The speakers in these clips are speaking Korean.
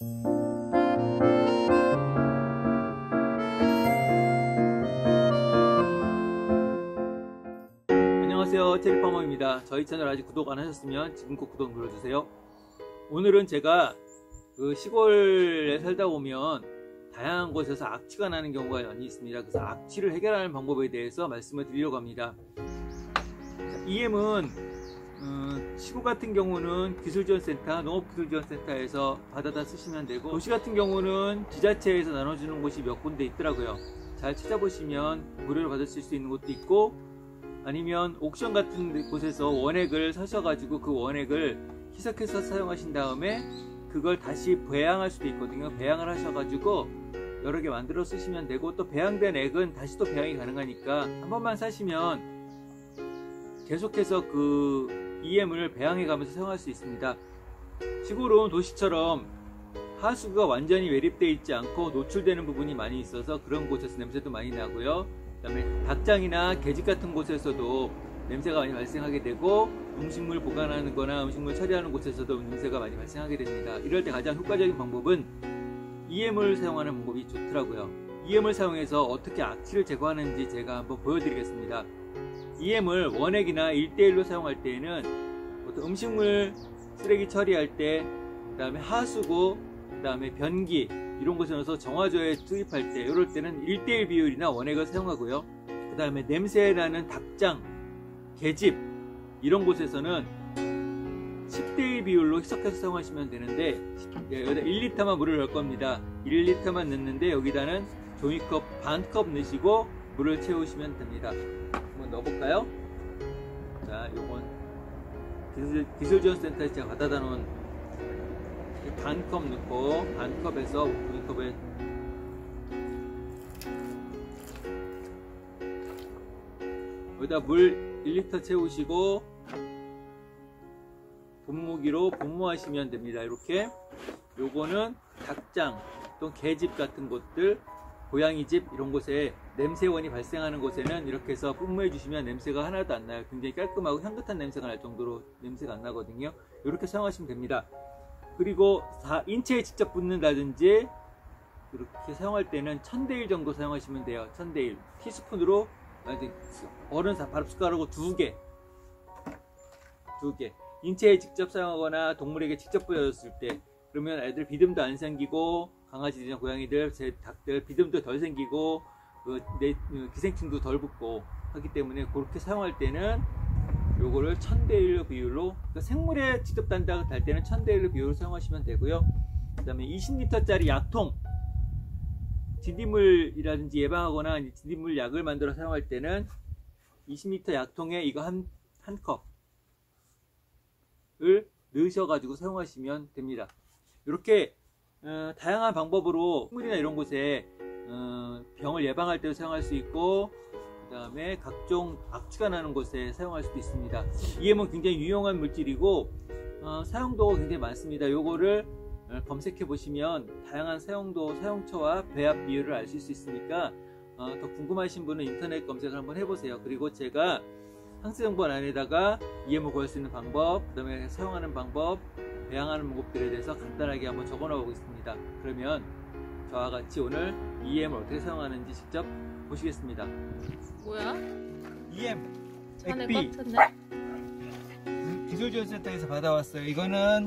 안녕하세요, 체리파머입니다. 저희 채널 아직 구독 안 하셨으면 지금 꼭 구독 눌러주세요. 오늘은 제가 그 시골에 살다 보면 다양한 곳에서 악취가 나는 경우가 많이 있습니다. 그래서 악취를 해결하는 방법에 대해서 말씀을 드리려고 합니다. EM은 시골 같은 경우는 기술지원센터, 농업기술지원센터에서 받아다 쓰시면 되고, 도시 같은 경우는 지자체에서 나눠주는 곳이 몇 군데 있더라고요. 잘 찾아보시면 무료로 받으실 수 있는 곳도 있고, 아니면 옥션 같은 곳에서 원액을 사셔가지고 그 원액을 희석해서 사용하신 다음에 그걸 다시 배양할 수도 있거든요. 배양을 하셔가지고 여러 개 만들어 쓰시면 되고, 또 배양된 액은 다시 또 배양이 가능하니까 한 번만 사시면 계속해서 그 EM을 배양해 가면서 사용할 수 있습니다. 시골은 도시처럼 하수구가 완전히 외립되어 있지 않고 노출되는 부분이 많이 있어서 그런 곳에서 냄새도 많이 나고요. 그 다음에 닭장이나 계집 같은 곳에서도 냄새가 많이 발생하게 되고, 음식물 보관하는 거나 음식물 처리하는 곳에서도 냄새가 많이 발생하게 됩니다. 이럴 때 가장 효과적인 방법은 EM을 사용하는 방법이 좋더라고요. EM을 사용해서 어떻게 악취를 제거하는지 제가 한번 보여드리겠습니다. EM을 원액이나 1대1로 사용할 때에는 보통 음식물 쓰레기 처리할 때, 그 다음에 하수구, 그 다음에 변기 이런 곳에 넣어서 정화조에 투입할 때, 이럴 때는 1대1 비율이나 원액을 사용하고요. 그 다음에 냄새 나는 닭장, 계집 이런 곳에서는 10대1 비율로 희석해서 사용하시면 되는데, 여기다 1리터만 물을 넣을 겁니다. 1리터만 넣는데 여기다는 종이컵 반컵 넣으시고 물을 채우시면 됩니다. 한번 넣어볼까요? 자, 요건 기술지원센터에서 제가 받아다 놓은 반컵 넣고, 반컵에서 종이컵에 여기다 물 1리터 채우시고 분무기로 분무하시면 됩니다. 이렇게. 요거는 닭장 또 계집 같은 곳들, 고양이집 이런 곳에 냄새원이 발생하는 곳에는 이렇게 해서 분무해 주시면 냄새가 하나도 안 나요. 굉장히 깔끔하고 향긋한 냄새가 날 정도로 냄새가 안 나거든요. 이렇게 사용하시면 됩니다. 그리고 인체에 직접 붓는다든지 이렇게 사용할 때는 1000대1 정도 사용하시면 돼요. 1000대1 티스푼으로 어른 밥숟가락으로 2개 인체에 직접 사용하거나 동물에게 직접 뿌려줬을 때, 그러면 애들 비듬도 안 생기고, 강아지들이나 고양이들, 제 닭들 비듬도 덜 생기고, 기생충도 덜 붙고 하기 때문에 그렇게 사용할 때는 요거를 1000대1 비율로, 그러니까 생물에 직접 달 때는 1000대1 비율로 사용하시면 되고요. 그 다음에 20리터짜리 약통, 진딧물이라든지 예방하거나 진딧물 약을 만들어 사용할 때는 20리터 약통에 이거 한 컵을 넣으셔가지고 사용하시면 됩니다. 이렇게 다양한 방법으로 식물이나 이런 곳에 병을 예방할 때도 사용할 수 있고, 그 다음에 각종 악취가 나는 곳에 사용할 수도 있습니다. EM은 굉장히 유용한 물질이고 사용도가 굉장히 많습니다. 요거를 검색해 보시면 다양한 사용도, 사용처와 배합 비율을 아실 수 있으니까 더 궁금하신 분은 인터넷 검색을 한번 해보세요. 그리고 제가 상세정보원 안에다가 EM을 구할 수 있는 방법, 그 다음에 사용하는 방법, 배양하는 방법들에 대해서 간단하게 한번 적어 놓아보겠습니다. 그러면 저와 같이 오늘 EM을 어떻게 사용하는지 직접 보시겠습니다. 뭐야? EM 안에 액비 꽉 찼네? 기술지원센터에서 받아왔어요. 이거는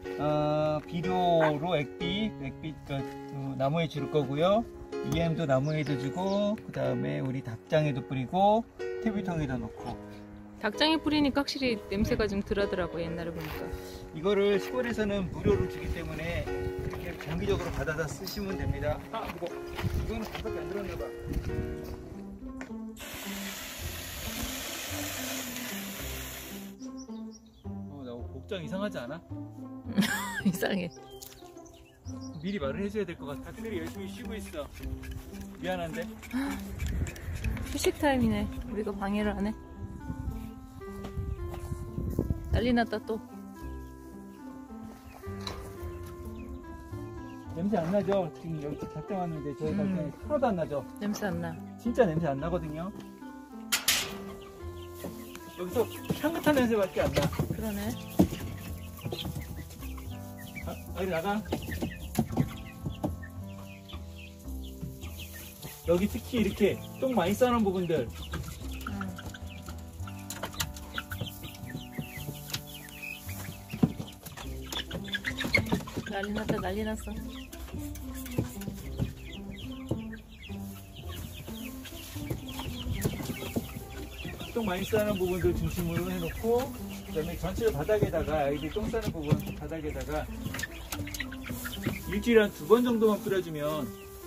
비료로 액비 나무에 줄 거고요. EM도 나무에도 주고, 그 다음에 우리 닭장에도 뿌리고, TV통에도 넣고. 닭장에 뿌리니까 확실히 냄새가 좀 덜하더라고, 옛날에 보니까. 이거를 시골에서는 무료로 주기 때문에 이렇게 정기적으로 받아다 쓰시면 됩니다. 이거는 밖에 안 들었나 봐. 나 복장 이상하지 않아? 이상해. 미리 말을 해줘야 될 것 같아. 닭들이 열심히 쉬고 있어. 미안한데. 휴식 타임이네. 우리가 방해를 안 해. 난리 났다 또. 냄새 안 나죠? 지금 여기 닭장 왔는데 저희 닭장에 하나도 안 나죠? 냄새 안 나. 진짜 냄새 안 나거든요. 여기서 향긋한 냄새밖에 안 나. 그러네. 어디 나가? 여기 특히 이렇게 똥 많이 싸는 부분들 난리 났다, 난리 났어. 똥 많이 싸는 부분들 중심으로 해놓고 그 다음에 전체 바닥에다가 아이들 똥 싸는 부분 바닥에다가 일주일에 한 2번 정도만 뿌려주면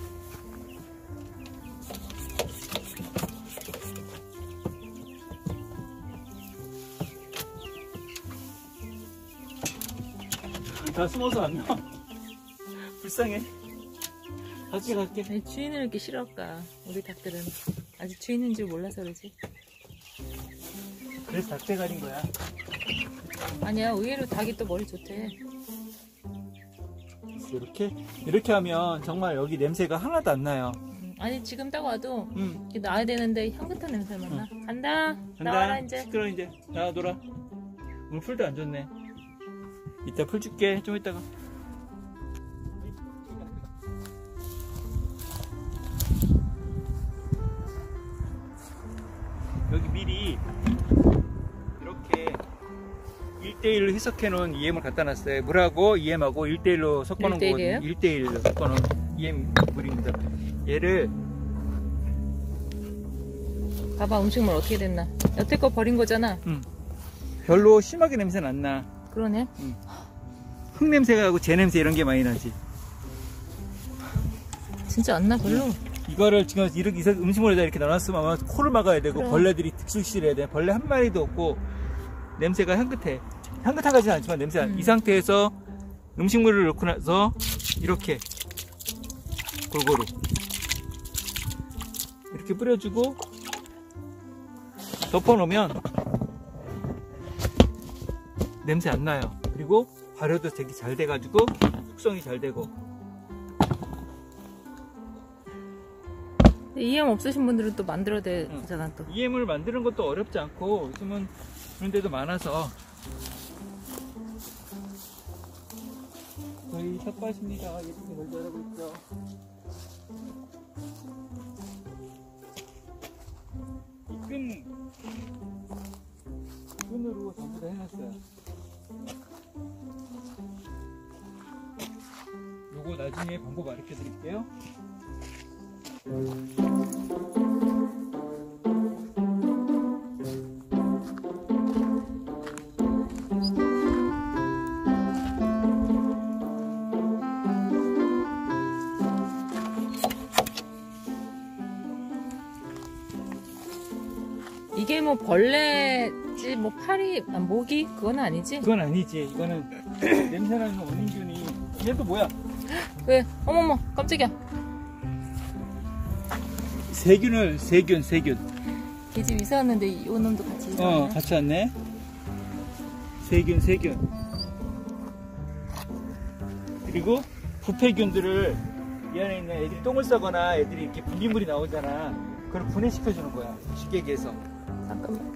다 숨어서 안 나와. 불쌍해. 갈게. 아니, 주인을 이렇게 싫어할까? 우리 닭들은 아직 주인인 줄 몰라서 그러지. 그래서 닭대 가린 거야. 아니야, 의외로 닭이 또 머리 좋대. 이렇게 하면 정말 여기 냄새가 하나도 안 나요. 아니, 지금 딱 와도 이렇게 나와야 되는데 향긋한 냄새만 나. 간다. 나와라 이제. 시끄러 이제. 나와 놀아. 오늘 풀도 안 좋네. 이따 풀 줄게. 좀 이따가. 여기 미리 이렇게 1대1로 해석해 놓은 EM을 갖다 놨어요. 물하고 EM하고 1대1로 섞어 놓은 거거든요. 1대1로 섞어 놓은 EM 물입니다. 얘를 봐봐, 음식물 어떻게 됐나. 여태 거 버린 거잖아. 별로 심하게 냄새는 안 나. 그러네. 흙 냄새가 나고 재 냄새 이런 게 많이 나지. 진짜 안 나, 별로. 이거를 지금 이렇게 음식물에다 이렇게 넣어놨으면 아마 코를 막아야 되고 그럼. 벌레들이 득실실해야 돼. 벌레 한 마리도 없고 냄새가 향긋해. 향긋하지는 않지만 냄새가 이 상태에서 음식물을 넣고 나서 이렇게 골고루 이렇게 뿌려주고 덮어놓으면 냄새 안 나요. 그리고 발효도 되게 잘 돼가지고 숙성이 잘 되고. EM 없으신 분들은 또 만들어야 되잖아, 또. EM을 만드는 것도 어렵지 않고 요즘은 그런 데도 많아서 거의 텃밭입니다. 이렇게 널 자라고 있죠. 이 끈으로 전부 다 해놨어요. 요거 나중에 방법 알려 드릴게요. 이게 뭐 벌레지, 뭐 파리, 모기? 그건 아니지? 그건 아니지. 이거는 냄새나는 원인균이. 얘 또 뭐야? 왜? 어머머, 깜짝이야. 세균. 이 집 이사 왔는데 이 놈도 같이 이사 왔네. 같이 왔네. 세균. 그리고 부패균들을 이 안에 있는 애들이 똥을 싸거나 애들이 이렇게 분비물이 나오잖아. 그걸 분해시켜주는 거야. 쉽게 얘기해서. 잠깐만.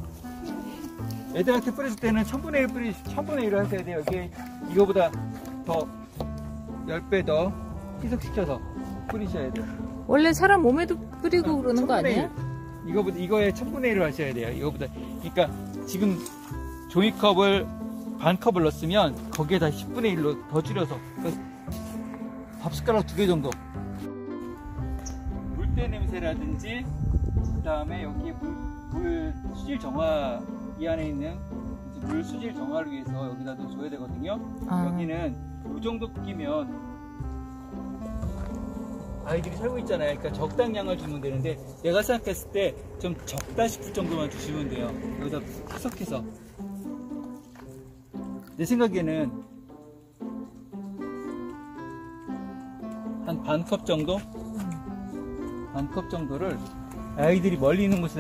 애들한테 뿌려줄 때는 1000분의 1을 하셔야 돼요. 이게 이거보다 더 10배 더 희석시켜서 뿌리셔야 돼요. 원래 사람 몸에도 뿌리고 그러는 거 아니야? 이거에 1000분의 1을 하셔야 돼요. 이거보다. 그러니까 지금 종이컵을 반컵을 넣었으면 거기에다 10분의 1로 더 줄여서 밥숟가락 2개 정도. 물때 냄새라든지 그 다음에 여기 물 수질 정화, 이 안에 있는 물 수질 정화를 위해서 여기다도 줘야 되거든요. 여기는 이 정도 끼면 아이들이 살고 있잖아요. 그러니까 적당량을 주면 되는데 내가 생각했을 때 좀 적다 싶을 정도만 주시면 돼요. 여기다 희석해서. 내 생각에는 한 반컵 정도? 반컵 정도를 아이들이 멀리 있는 곳에다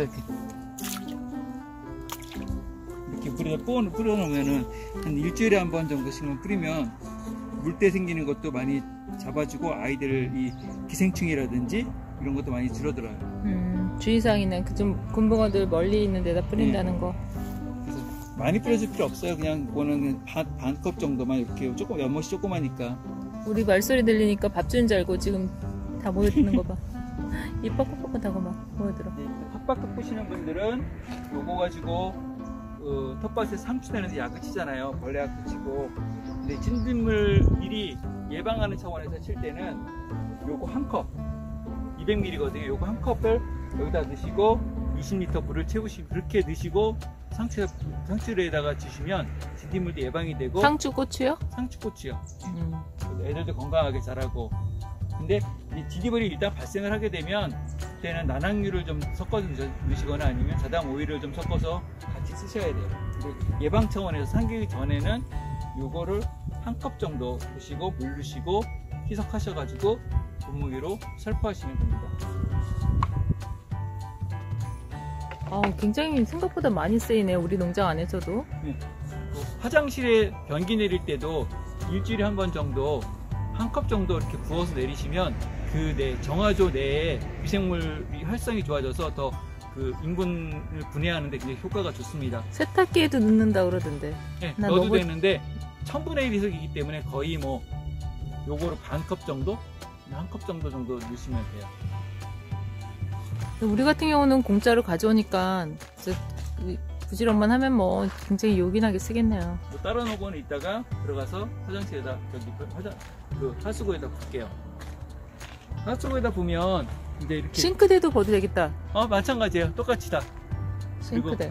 이렇게 물에다 뿌려놓으면은 한 일주일에 한 번 정도씩만 뿌리면 물때 생기는 것도 많이 잡아주고 아이들 이 기생충이라든지 이런 것도 많이 줄어들어요. 주의사항이네. 그 좀 곤붕어들 멀리 있는 데다 뿌린다는 거. 그래서 많이 뿌려줄 필요 없어요. 그냥 그거는 반컵 정도만 이렇게 조금 연못이 조그마니까. 우리 말소리 들리니까 밥 주는 줄 알고 지금 다 모여드는 거 봐. 입 뻐긋뻐긋하고 막 보여들어. 네, 텃밭 보시는 분들은 요거 가지고 텃밭에 상추 내는데 약을 치잖아요. 벌레 약도 치고. 근데 진딧물 미리 예방하는 차원에서 칠 때는 요거 한 컵, 200ml거든요. 요거 한 컵을 여기다 넣으시고 20L 물을 채우시고 그렇게 넣으시고 상추에다가 주시면 진딧물도 예방이 되고. 상추 고추요? 상추 고추요. 애들도 건강하게 자라고. 근데 이 진딧물이 일단 발생을 하게 되면 그때는 난황류를 좀 섞어서 넣으시거나 아니면 자담 오일을 좀 섞어서 같이 쓰셔야 돼요. 근데 예방 차원에서 삼키기 전에는 요거를 한 컵 정도 드시고 물 넣으시고 희석하셔가지고 분무기로 살포하시면 됩니다. 굉장히 생각보다 많이 쓰이네, 우리 농장 안에서도. 네. 화장실에 변기 내릴 때도 일주일에 한 번 정도 한 컵 정도 이렇게 부어서 내리시면 그 정화조 내에 미생물이 활성이 좋아져서 더 그 인분을 분해하는데 굉장히 효과가 좋습니다. 세탁기에도 넣는다 그러던데. 네, 넣어도 되는데 1000분의 1 희석이기 때문에 거의 뭐 요거를 반 컵 정도? 한 컵 정도 넣으시면 돼요. 우리 같은 경우는 공짜로 가져오니까 부지런만 하면 뭐 굉장히 요긴하게 쓰겠네요. 뭐 따로 놓고는 이따가 들어가서 화장실에다 하수구에다 붓게요. 하수구에다 보면 이제 이렇게 싱크대도 버도 되겠다. 마찬가지예요. 똑같이 다. 싱크대.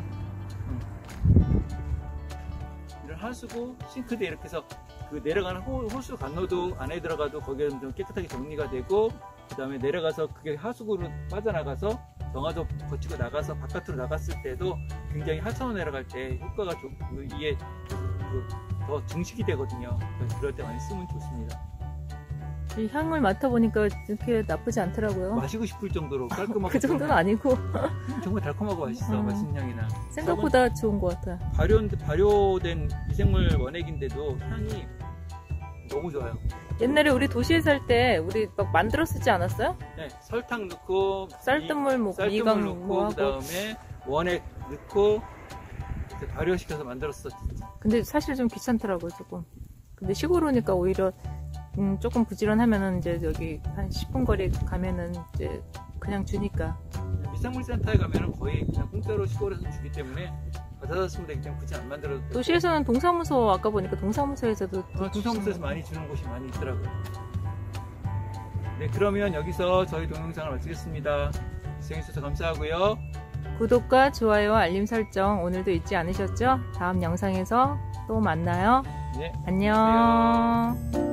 이런 하수구, 싱크대 이렇게 해서 그 내려가는 호수 간로도 안에 들어가도 거기에 좀 깨끗하게 정리가 되고, 그 다음에 내려가서 그게 하수구로 빠져나가서 정화조 거치고 나가서 바깥으로 나갔을 때도 굉장히 하천으로 내려갈 때 효과가 이게 더 증식이 되거든요. 그래서 그럴 때 많이 쓰면 좋습니다. 이 향을 맡아보니까 이렇게 나쁘지 않더라고요. 마시고 싶을 정도로 깔끔하고. 그 정도는 아니고 정말 달콤하고 맛있어. 맛있는 향이나. 생각보다 좋은 것 같아. 발효된 미생물 원액인데도 향이 너무 좋아요. 옛날에 우리 도시에 살 때 우리 막 만들어 쓰지 않았어요? 네, 설탕 넣고 쌀뜨물 미강 넣고 그다음에 원액 넣고 발효시켜서 만들었었지. 근데 사실 좀 귀찮더라고요, 조금. 근데 시골 오니까 오히려 조금 부지런하면은 이제 여기 한 10분 거리 가면은 이제 그냥 주니까. 미생물센터에 가면은 거의 그냥 공짜로 시골에서 주기 때문에 받아다 쓰면 되기 때문에 굳이 안 만들어도 되고. 도시에서는 동사무소, 아까 보니까 동사무소에서도 동사무소에서 많이 주는 곳이 많이 있더라고요. 네, 그러면 여기서 저희 동영상을 마치겠습니다. 시청해주셔서 감사하고요. 구독과 좋아요와 알림 설정 오늘도 잊지 않으셨죠? 다음 영상에서 또 만나요. 네, 안녕. 안녕하세요.